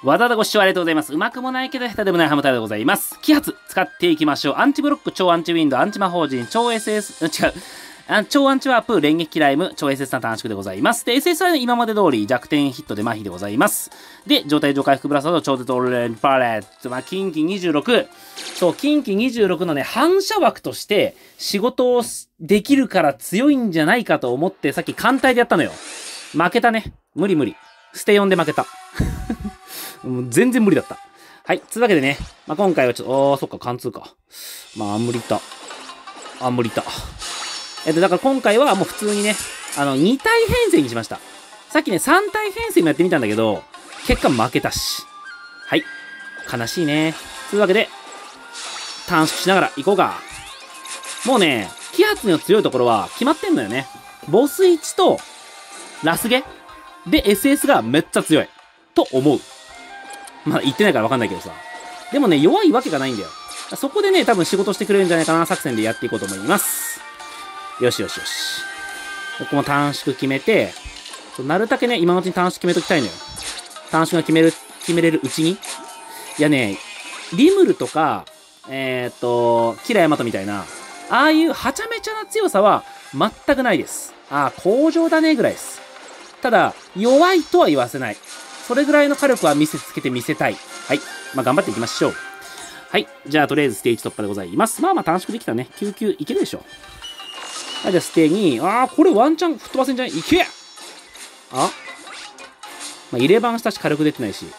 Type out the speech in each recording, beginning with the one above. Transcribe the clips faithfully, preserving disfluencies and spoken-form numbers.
わざわざご視聴ありがとうございます。うまくもないけど下手でもないハムタイでございます。揮発使っていきましょう。アンチブロック、超アンチウィンド、アンチ魔法陣、超 エスエス、違う。超アンチワープ、連撃ライム、超 エスエス の短縮でございます。で、エスエスアイ の今まで通り弱点ヒットで麻痺でございます。で、状態上回復ブラスターと超絶オーレンパレット、まあ、近畿にじゅうろく。そう、近畿にじゅうろくのね、反射枠として仕事をできるから強いんじゃないかと思って、さっき艦隊でやったのよ。負けたね。無理無理。ステよんで負けた。もう全然無理だった。はい。つうわけでね、まあ、今回はちょっと、あー、そっか、貫通か。まあ、アンムリタ。アンムリタ。えっと、だから今回はもう普通にね、あの、に体編成にしました。さっきね、さん体編成もやってみたんだけど、結果負けたし。はい。悲しいね。というわけで、短縮しながら行こうか。もうね、揮発の強いところは決まってんのよね。ボスいちと、ラスゲで エスエス がめっちゃ強い。と思う。まあ、言ってないからわかんないけどさ。でもね、弱いわけがないんだよ。そこでね、多分仕事してくれるんじゃないかな作戦でやっていこうと思います。よしよしよし。ここも短縮決めて、なるだけね、今のうちに短縮決めときたいのよ。短縮が決める、決めれるうちに。いやね、リムルとか、えー、っと、キラヤマトみたいな、ああいうはちゃめちゃな強さは全くないです。ああ、向上だねぐらいです。ただ、弱いとは言わせない。それぐらいの火力は見せつけてみせたい。はい。まあ、頑張っていきましょう。はい。じゃあ、とりあえずステージ突破でございます。まあまあ短縮できたね。きゅうきゅういけるでしょ。はい、じゃあ、ステに、あー、これワンチャン吹っ飛ばせんじゃないいけあまあ、入れ番したし軽く出てないし。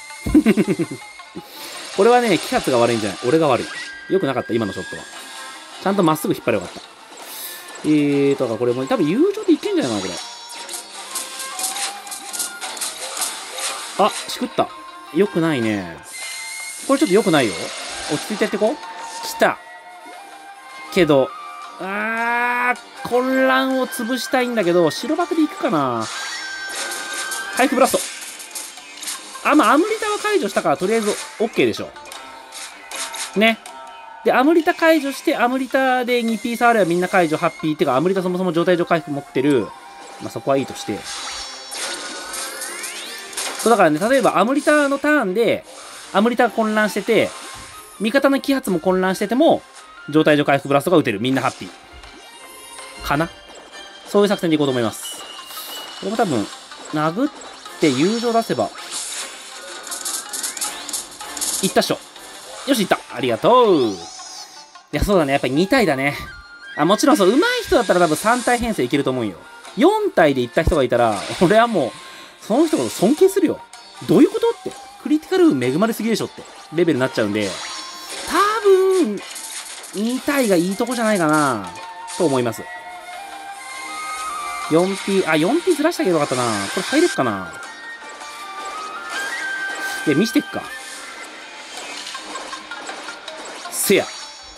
これはね、揮発が悪いんじゃない俺が悪い。よくなかった、今のショットは。ちゃんとまっすぐ引っ張ればよかった。えーとか、これも多分友情でいけんじゃないかな、これ。あ、しくった。よくないね。これちょっとよくないよ。落ち着いてやってこう。来た。けど、あー、混乱を潰したいんだけど、白幕でいくかな。回復ブラスト。あ、まあ、アムリタは解除したから、とりあえず OK でしょ。ね。で、アムリタ解除して、アムリタでにピースあればみんな解除、ハッピー。ってか、アムリタそもそも状態上回復持ってる。まあ、そこはいいとして。そう、だからね、例えばアムリタのターンで、アムリタが混乱してて、味方の揮発も混乱してても、状態上回復ブラストが打てる。みんなハッピー。かなそういう作戦でいこうと思います。これも多分、殴って友情出せば。いったっしょ。よし、いった。ありがとう。いや、そうだね。やっぱりに体だね。あ、もちろんそう、上手い人だったら多分さん体編成いけると思うよ。よん体でいった人がいたら、俺はもう、その人のこと尊敬するよ。どういうことって。クリティカル運恵まれすぎでしょってレベルになっちゃうんで、多分、に体がいいとこじゃないかなと思います。よんピー、あ、よんピー ずらしてあげればよかったな。これ入れっかな。いや、見してっか。せや。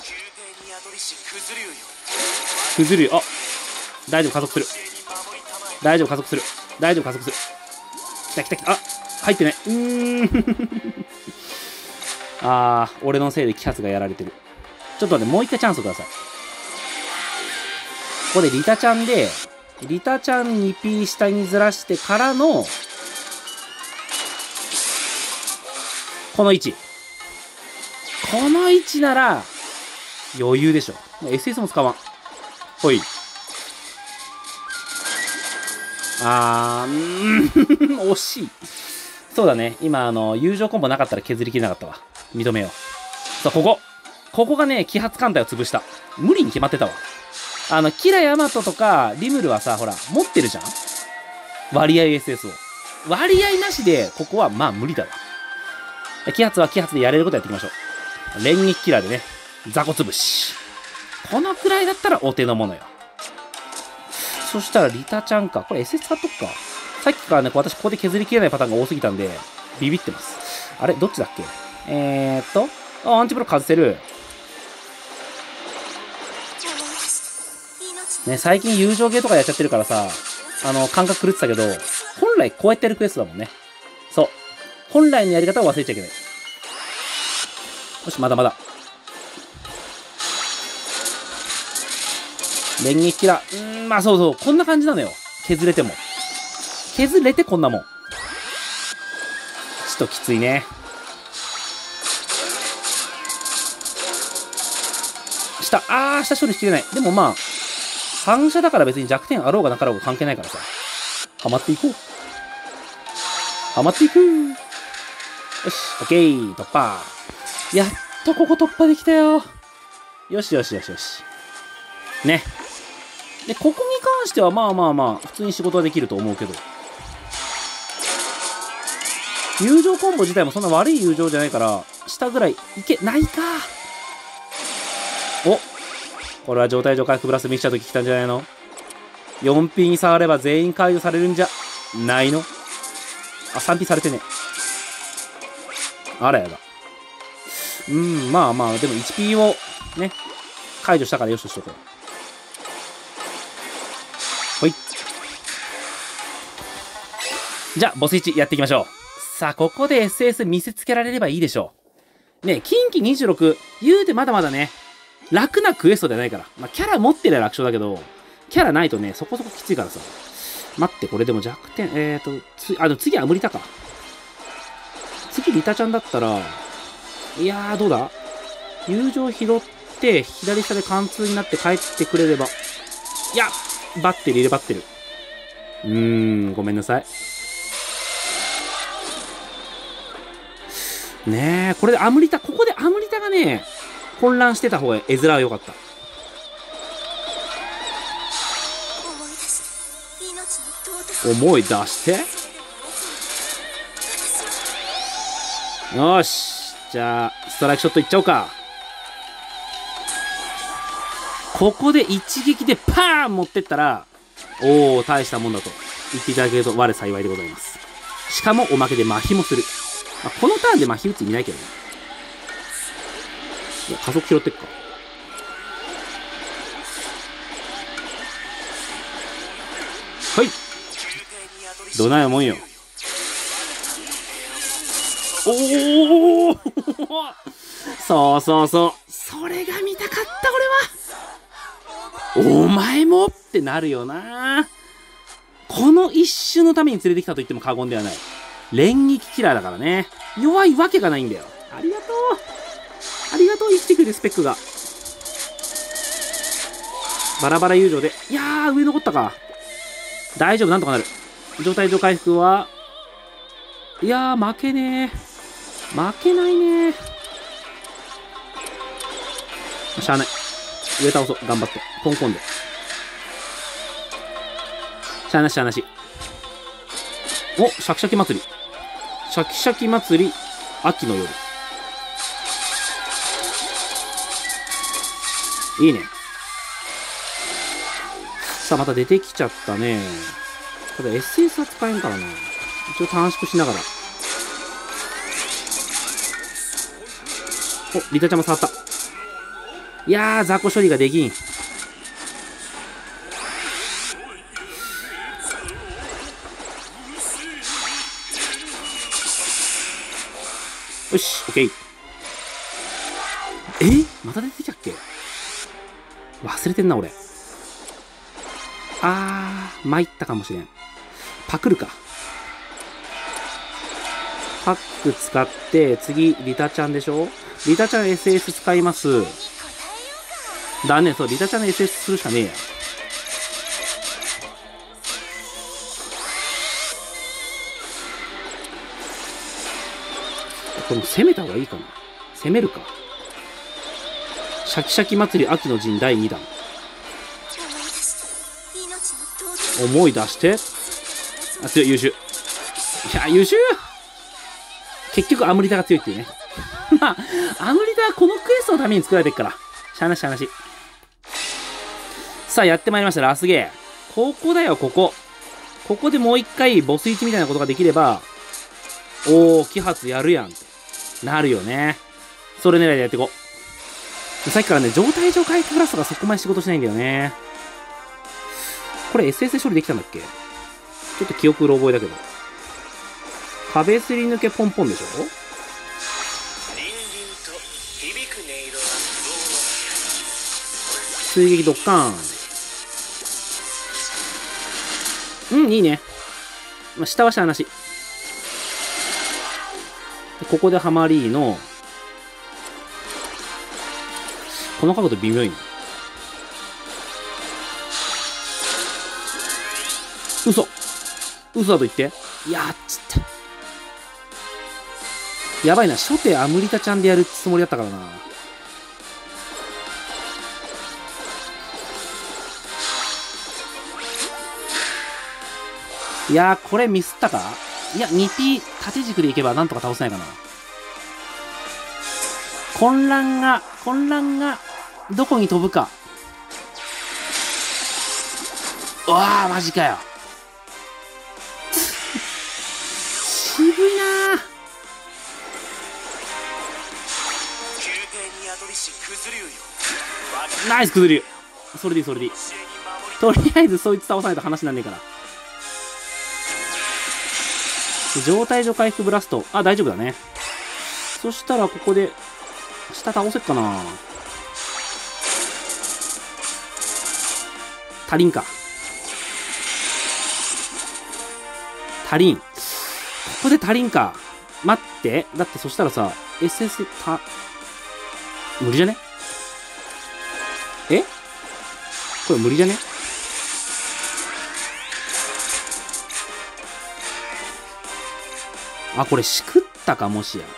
崩るよ。あ、大丈夫、加速する。大丈夫、加速する。大丈夫、加速する。来た来た来た。あ、入ってない。うーん。あー、俺のせいで揮発がやられてる。ちょっと待って、もう一回チャンスください。ここでリタちゃんで、リタちゃん にピー 下にずらしてからの、この位置。この位置なら、余裕でしょ。エスエス も使わん。ほい。あー、うーん、惜しい。そうだね。今、あの、友情コンボなかったら削りきれなかったわ。認めよう。さあ、ここ。ここがね、揮発艦隊を潰した。無理に決まってたわ。あの、キラヤマトとか、リムルはさ、ほら、持ってるじゃん割合 エスエス を。割合なしで、ここは、まあ、無理だわ。揮発は揮発でやれることやっていきましょう。連撃キラーでね、雑魚潰し。このくらいだったらお手の物よ。そしたら、リタちゃんか。これ エスエス 使っとくか。さっきからね、私ここで削りきれないパターンが多すぎたんで、ビビってます。あれどっちだっけえーっと、あ、アンチブロック外せる。ね、最近友情ゲーとかやっちゃってるからさ、あの、感覚狂ってたけど、本来こうやってやるクエストだもんね。そう。本来のやり方を忘れちゃいけない。よし、まだまだ。連撃キラー。うーん、まあそうそう。こんな感じなのよ。削れても。削れてこんなもん。 ちょっときついね。下、あー、下処理しきれない。でもまあ、反射だから別に弱点あろうがなかろうが関係ないからさ。はまっていこう。はまっていく。よし、オッケー、突破。やっとここ突破できたよ。よしよしよしよし。ね。で、ここに関してはまあまあまあ、普通に仕事はできると思うけど。友情コンボ自体もそんな悪い友情じゃないから、下ぐらいいけないか。お、これは状態上回復プラスミキしたとき来たんじゃないの？ よんピー に触れば全員解除されるんじゃないの？あ、さんピー されてね。あらやだ。うん、まあまあ、でも いちピー をね、解除したからよしとしとこう。ほい。じゃあ、ボスいちやっていきましょう。さあ、ここで エスエス 見せつけられればいいでしょう。ね、近畿にじゅうろく、言うてまだまだね、楽なクエストじゃないから。まあ、キャラ持ってりゃ楽勝だけど、キャラないとね、そこそこきついからさ。待って、これでも弱点、えーと、つ、あの、次は無理たか。次、リタちゃんだったら、いやー、どうだ？友情拾って、左下で貫通になって帰ってくれれば。いや、バッテリー入れバッテル。うーん、ごめんなさい。ねえ、これでアムリタ、ここでアムリタがね、混乱してた方が絵面は良かった。思い出して。よし。じゃあ、ストライクショットいっちゃおうか。ここで一撃でパーン持ってったら、おー、大したもんだと言っていただけると我幸いでございます。しかもおまけで麻痺もする。まあ、このターンで麻痺打つ意味ないけどね。いや、加速拾ってっか。はい。どないもんよ。おおそうそうそう。それが見たかった、俺は。お前もってなるよな。この一瞬のために連れてきたと言っても過言ではない。連撃キラーだからね。弱いわけがないんだよ。ありがとう。ありがとう、生きてくれるスペックが。バラバラ友情で。いやー、上残ったか。大丈夫、なんとかなる。状態上回復は、いやー、負けねー。負けないねー。しゃあない。上倒そう。頑張って。コンコンで。しゃあなし、しゃあなし。お、シャキシャキ祭り。シャキシャキ祭り、秋の夜。いいね。さあ、また出てきちゃったね。ただ エスエス は使えんからな。一応短縮しながら。お、リタちゃんも触った。いやー、雑魚処理ができん。よし、オッケー。えまた出てきたっけ？忘れてんな、俺。あー、参ったかもしれん。パクるか。パック使って、次、リタちゃんでしょ？リタちゃん エスエス 使います。だね、そう、リタちゃんの エスエス するしかねえや。これも攻めた方がいいかな。攻めるか。シャキシャキ祭り秋の陣だいにだん。思い出して。あ、強い、優秀。いや、優秀。結局、アムリタが強いっていうね。まあ、アムリタはこのクエストのために作られてるから。しゃあなしゃあなし。さあ、やってまいりました、ラスゲー。ここだよ、ここ。ここでもう一回、ボスいちみたいなことができれば、おー、揮発やるやんって。なるよね。それ狙いでやっていこう。さっきからね、状態上回復クラスとかそこまで仕事しないんだよね。これ エスエス で処理できたんだっけ？ちょっと記憶うろ覚えだけど。壁すり抜けポンポンでしょ？追撃ドッカーン。うん、いいね。まあ、下はしゃあなし。 でここでハマリーの、この角度微妙いな。嘘嘘だと言って。やっちった。やばいな。初手アムリタちゃんでやるつもりだったからな。いやー、これミスったか。いや、にピー 縦軸でいけばなんとか倒せないかな。混乱が、混乱が、どこに飛ぶか。うわー、マジかよ。渋いなー。ナイス崩れる。それでいい、それでいい。とりあえずそいつ倒さないと話になんねえから。状態上回復ブラスト。あ、大丈夫だね。そしたらここで、下倒せっかな。足りんか。足りん。ここで足りんか。待って。だってそしたらさ、エスエス た、無理じゃね？え？これ無理じゃね？あ、これしくったか、もしや。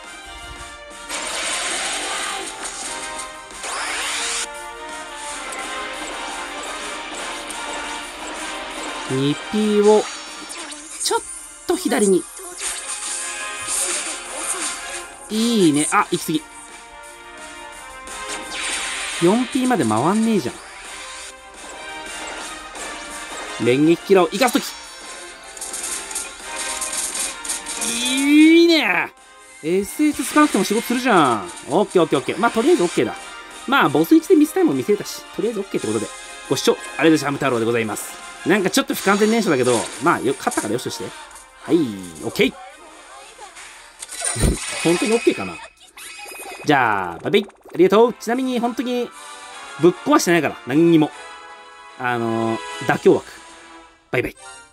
にピー を、ちょっと左に。いいね。あ、行き過ぎ。よんピー まで回んねえじゃん。連撃キラーを生かすとき。いいね。エスエス 使わなくても仕事するじゃん。オッケーオッケーオッケー。まあ、とりあえず OK だ。まあ、ボスいちでミスタイムも見せたし、とりあえず OK ってことで。ご視聴ありがとうございました。ハム太郎でございます。なんかちょっと不完全燃焼だけど、まあ、よ、勝ったからよしとして。はい、OK。本当に OK かな。じゃあ、バイバイ。ありがとう。ちなみに、本当に、ぶっ壊してないから。何にも。あのー、妥協枠。バイバイ。